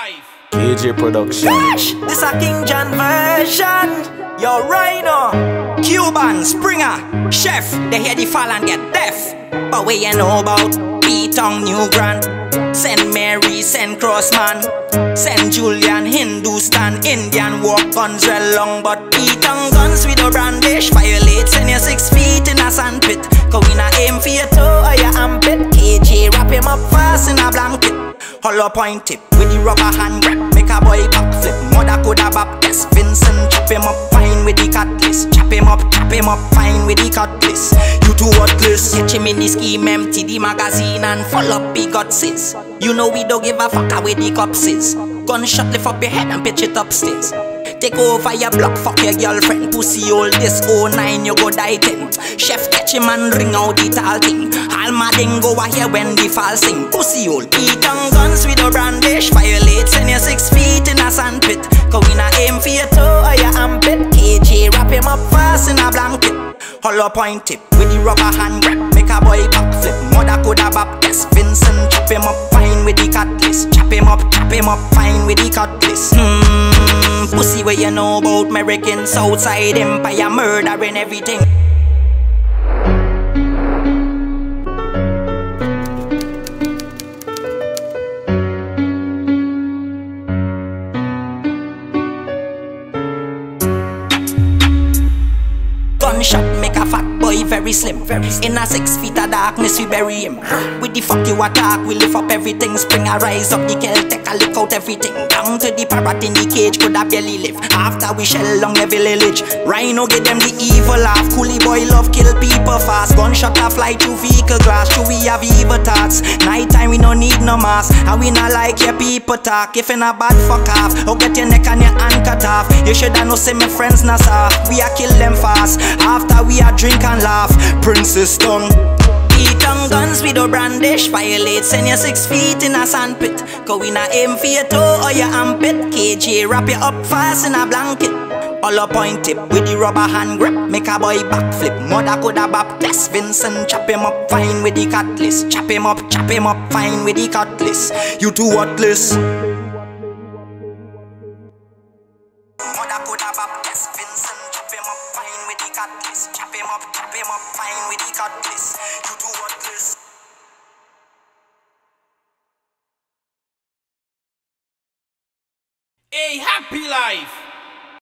Lyef. KJ Production. Gosh, this a King John version. Yo, Rhino, Cuban, Springer, Chef. They hear the fall and get deaf. But what you know about Ptown, New Grand, St. Mary, St. Crossman, St. Julian, Hindustan, Indian walk guns well long. But Ptown guns with a brandish violate. Send you 6 feet in a sandpit. Cause we not aim for your toe or your armpit. KJ wrap him up fast in a blanket. Hollow point tip with the rubber hand grip. Make a boy backflip. Mother coulda baptist. Vincent chop him up fine with the cutlass. Chop him up fine with the cutlass. You too worthless. Catch him in the scheme, empty the magazine and full up big gutses. You know we don't give a fuck with the cops is. Gunshot lift up your head and pitch it upstairs. Take over your block, fuck your girlfriend. Pussy old this 09, you go die 10. Chef catch him and ring out the tall thing. All my dingo a hear when the fall sing. Pussy old Ptown guns with a brandish violate. Send you 6 feet in a sandpit. Cause we not aim for your toe or your armpit. KJ wrap him up fast in a blanket. Hollow point tip with the rubber hand grip. Make a boy backflip. Mother coulda baptist. Vincent chop him up fine with the cutlass. Chop him up fine with the cutlass. Pussy where you know about American Southside Empire murdering everything. Gunshot make a fat boy very slim. In a 6 feet of darkness we bury him. With the fuck you attack, we lift up everything. Spring a rise up the Kel, take a look out everything. Down to the parrot in the cage, could have barely live. After we shell long every village. Rhino get them the evil laugh. Coolie boy love kill people fast. Gunshot a fly through vehicle glass. True we have evil thoughts. Night time we no need no mask. And we not like your people talk. If in a bad fuck off, or get your neck and your hand cut off. You shoulda know say my friends not soft. We a kill them fast. After we a drink and laugh. Princess tongue. Ptown guns with a brandish violate. Send you 6 feet in a sandpit. Cause we not aim for your toe or your armpit. KJ wrap you up fast in a blanket. Hollow point tip with the rubber hand grip. Make a boy backflip. Mother coulda baptist. Vincent chop him up fine with the cutlass. Chop him up fine with the cutlass. You too worthless. Mother coulda baptist. Vincent chop him up fine with the cutlass. Chop him up fine with the cutlass. You too worthless. A happy life.